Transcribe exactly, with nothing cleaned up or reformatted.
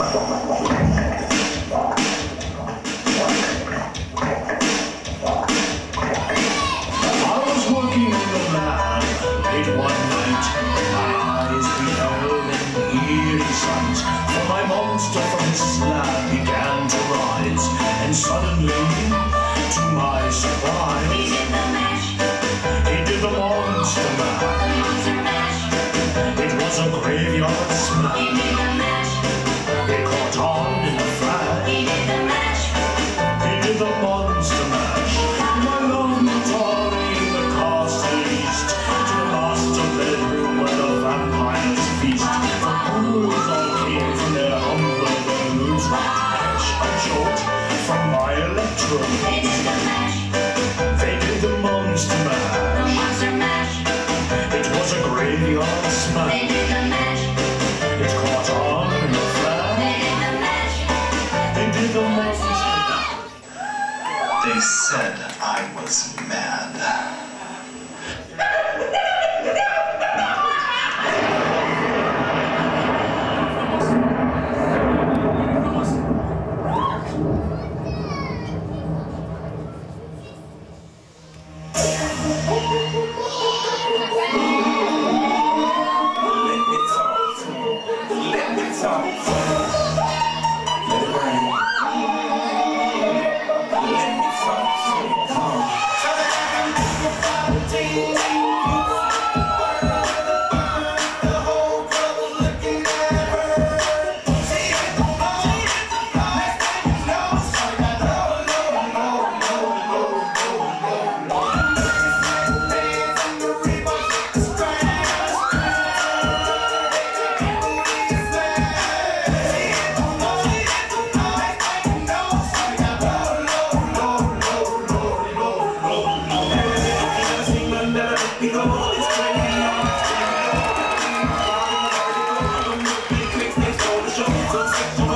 And suddenly, to my surprise, he did the mash. He did the monster mash. The monster mash. It was a graveyard smash. He did the mash. It caught on in a flash. He did the mash. He did the monster mash. My love Atari in the castle east, to the master bedroom where the vampires feast. The ghouls all came from their humble abodes. Mash and short from my electron. They did the mash. They did the monster mash. The monster mash. It was a graveyard smash. They did the mash. It caught on in a flash. They did the mash. They did the monster mash. They said I was mad. It's